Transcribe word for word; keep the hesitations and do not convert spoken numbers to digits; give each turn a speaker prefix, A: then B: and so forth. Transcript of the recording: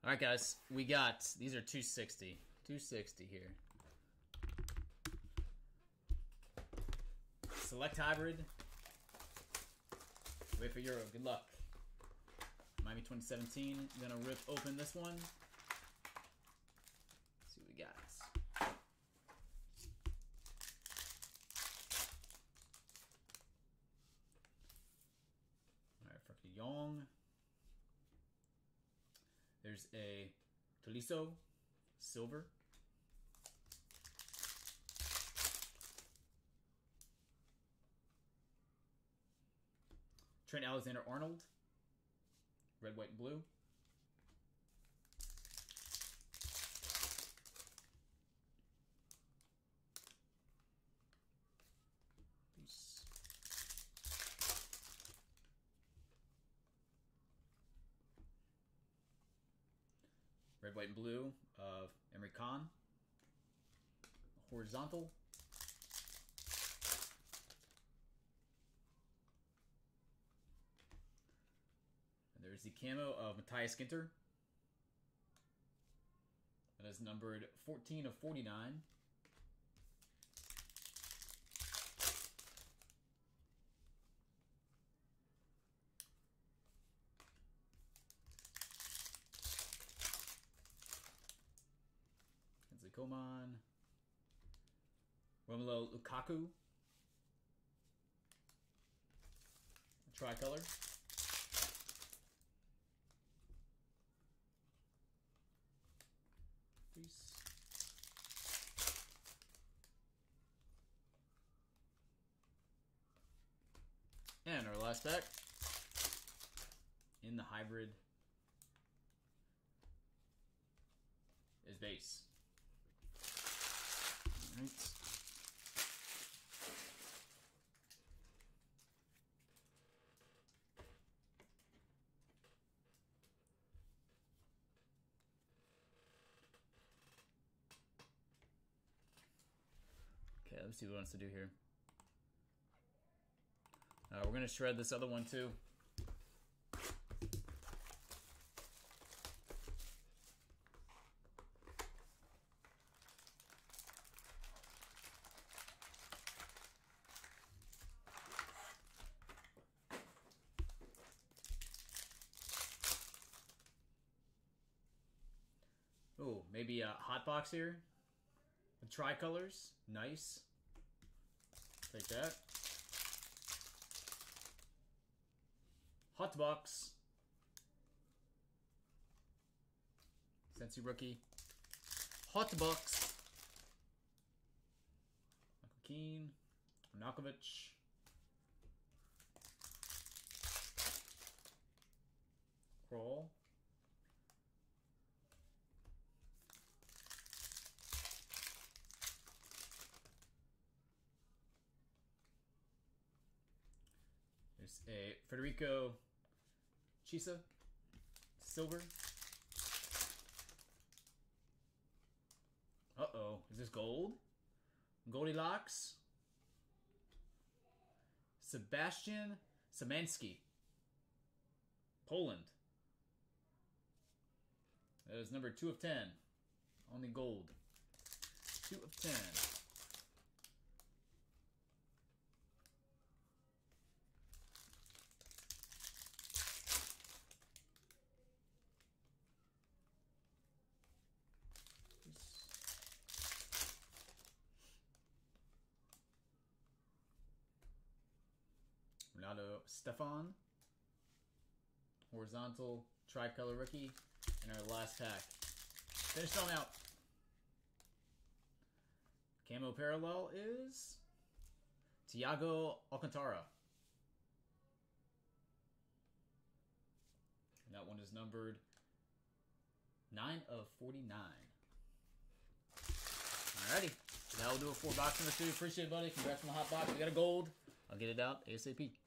A: All right, guys, we got, these are two sixty. two sixty here. Select hybrid. Wait for Euro. Good luck. Miami twenty seventeen. I'm gonna rip open this one. Let's see what we got. All right, for Young. There's a Tolisso silver. Trent Alexander-Arnold, red, white, and blue. Peace. Red, white, and blue of Emery Khan. Horizontal. And there's the camo of Matthias Ginter. That is numbered fourteen of forty-nine. Kingsley Coman. Romelu Lukaku. Tricolor. Peace. And our last pack in the hybrid is base. All right. Okay, let's see what it wants to do here. Uh, we're going to shred this other one too. Oh, maybe a hot box here. The tricolors, nice. Take that. Hot box. Sensi rookie. Hot box. Michael Keane. Narkovic. Kroll. There's a Federico Chiesa, silver. Uh-oh, is this gold? Goldilocks. Sebastian Szymanski, Poland. That is number two of ten. Only gold. Two of ten. Ronaldo Stefan, horizontal tricolor rookie, and our last pack. Finish them out. Camo parallel is Thiago Alcantara. And that one is numbered nine of forty-nine. Alrighty. That will do it for box number two. Appreciate it, buddy. Congrats on the hot box. We got a gold. I'll get it out ASAP.